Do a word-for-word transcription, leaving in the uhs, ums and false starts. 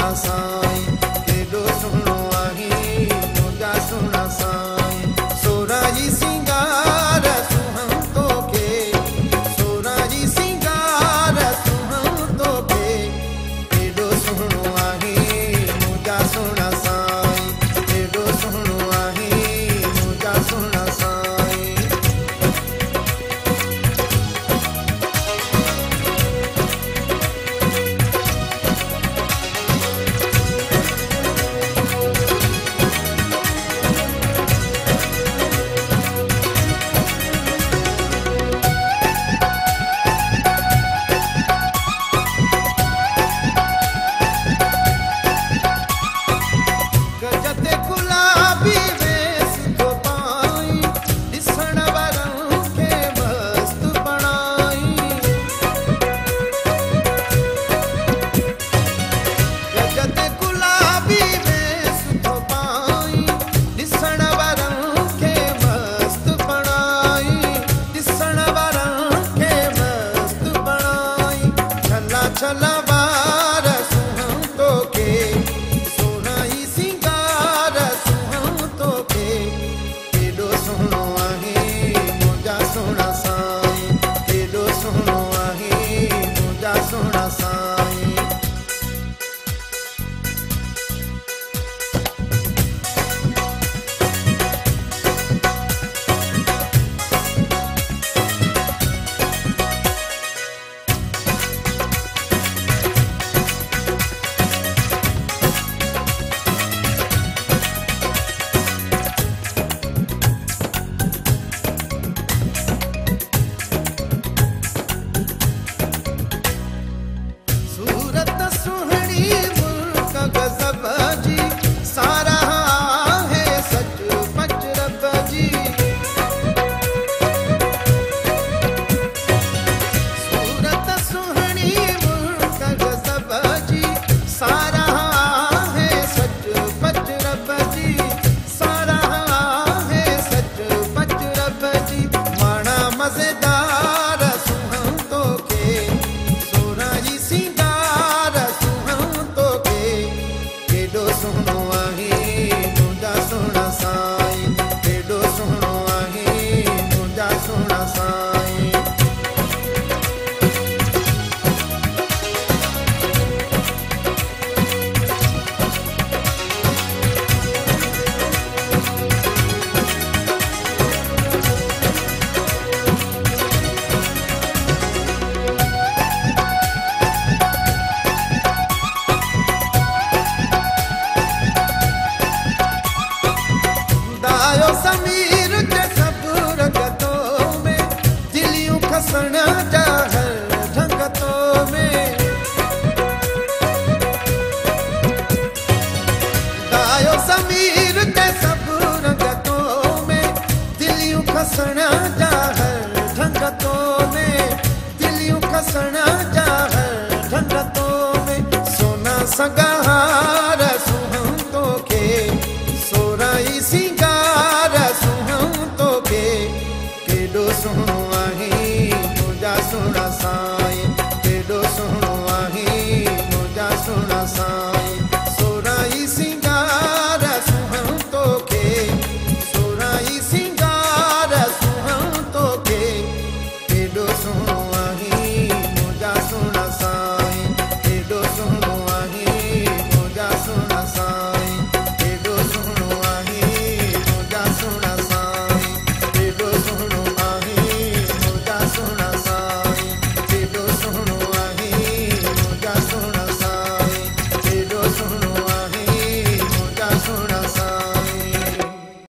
सोना साईं केॾो सुहिणो आहे मुंहिंजा सोना साईं सोरा जी सिंगार सुहम तोखे सोरा जी सिंगार सुहम तोखे केॾो सुहिणो आहे मुंहिंजा सोना साईं केॾो सुहिणो आहे मुंहिंजा सोना साईं गजते गुलाबी वेस थो पाई ॾिसण वारनि खे मस्तु बणाई गजते गुलाबी वेस थो पाई ॾिसण वारनि खे मस्तु बणाई ॾिसण वारनि खे मस्तु बणाई छला छला वार सुहम तोखे सोना ई सिंगार सुहम तोखे केॾो सुहिणो आहे मुंहिंजा सोना साईं केॾो सुहिणो आहे मुंहिंजा सोना साईं सूरत सुहिणी मुल्क गज़ब जी सारा है सच पच रब जी सूरत सुहिणी मुल्क गज़ब जी सारा है सच पच रब जी सारा है सच पच रब जी माना मज़ेदार सुहम तोखे सोना जी सिंगार सुहम तोखे केॾो सुहिणो आहे मुंहिंजा सोना साईं केॾो सुहिणो आहे मुंहिंजा सोना साईं दायो समीर के सब रगतों में दिलियूं खसण जा हर ढंगतों में दायो समीर के सब रगतों में दिलियूं खसण जा हर ढंगतों में दिलियूं खसण जा हर ढंगतों में सोना सगार सुहम तोखे सोरा ई सिंगार सुहम तोखे केॾो सुहिणो आहे मुंहिंजा सोना साईं केॾो सुहिणो आहे मुंहिंजा सोना साईं